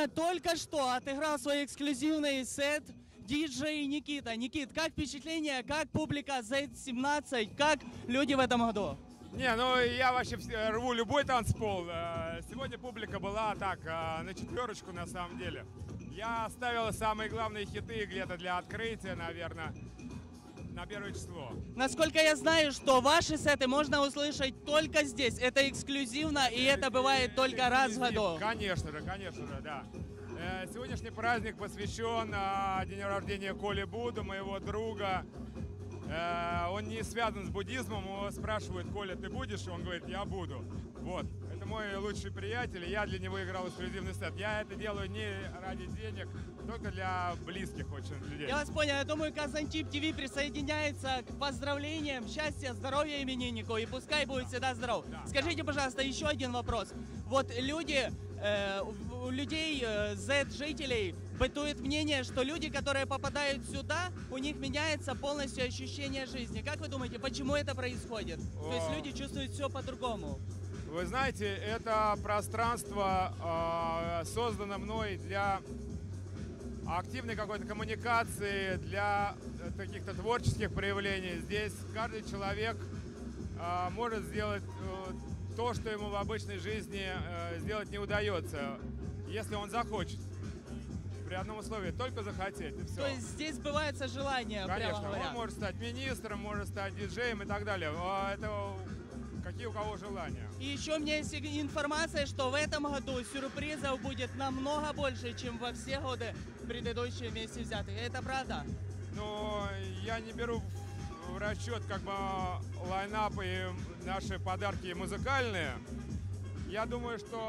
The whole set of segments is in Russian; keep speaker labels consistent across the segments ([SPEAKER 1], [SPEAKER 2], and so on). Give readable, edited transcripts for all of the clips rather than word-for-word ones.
[SPEAKER 1] меня только что отыграл свой эксклюзивный сет диджей Никита. Никит, как впечатление, как публика Z17, как люди в этом году?
[SPEAKER 2] Не, ну я вообще рву любой танцпол. Сегодня публика была так, на четверочку на самом деле. Я оставил самые главные хиты где-то для открытия, наверное, на первое число.
[SPEAKER 1] Насколько я знаю, что ваши сеты можно услышать только здесь. Это эксклюзивно, и это бывает только раз в году.
[SPEAKER 2] Конечно же, да. Сегодняшний праздник посвящен дню рождения Коли Буду, моего друга. Он не связан с буддизмом, его спрашивают: Коля, ты будешь? Он говорит: я буду. Вот, это мой лучший приятель, и я для него играл эксклюзивный сет. Я это делаю не ради денег, только для близких очень людей.
[SPEAKER 1] Я вас понял, я думаю, Казантип ТВ присоединяется к поздравлениям, счастья, здоровья имениннику, и пускай будет всегда здоров. Скажите, пожалуйста, еще один вопрос. Вот люди, у людей, Z-жителей, бытует мнение, что люди, которые попадают сюда, у них меняется полностью ощущение жизни. Как вы думаете, почему это происходит? То есть люди чувствуют все по-другому.
[SPEAKER 2] Вы знаете, это пространство создано мной для активной какой-то коммуникации, для каких-то творческих проявлений. Здесь каждый человек может сделать то, что ему в обычной жизни сделать не удается, если он захочет. При одном условии: только захотеть, и все.
[SPEAKER 1] То есть здесь сбывается желание,
[SPEAKER 2] конечно,
[SPEAKER 1] прямо говоря.
[SPEAKER 2] он может стать министром, может стать диджеем и так далее. Это какие у кого желания.
[SPEAKER 1] И еще у меня есть информация, что в этом году сюрпризов будет намного больше, чем во все годы предыдущие вместе взятые. Это правда?
[SPEAKER 2] Но я не беру в расчет как бы лайнап и наши подарки музыкальные. Я думаю, что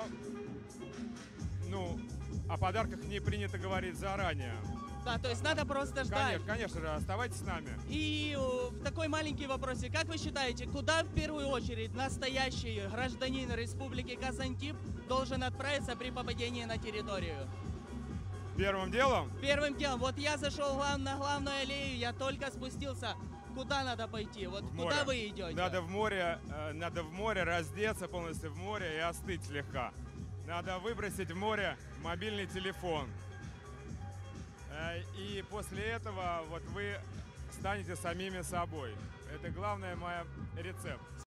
[SPEAKER 2] о подарках не принято говорить заранее.
[SPEAKER 1] Да, то есть надо просто ждать.
[SPEAKER 2] Конечно же, оставайтесь с нами.
[SPEAKER 1] И такой маленький вопросик. Как вы считаете, куда в первую очередь настоящий гражданин Республики Казантип должен отправиться при попадении на территорию?
[SPEAKER 2] Первым делом?
[SPEAKER 1] Первым делом. Вот я зашел на главную аллею, я только спустился. Куда надо пойти? Вот куда вы идете?
[SPEAKER 2] Надо в море раздеться полностью в море и остыть слегка. Надо выбросить в море мобильный телефон. И после этого вот вы станете самими собой. Это главный мой рецепт.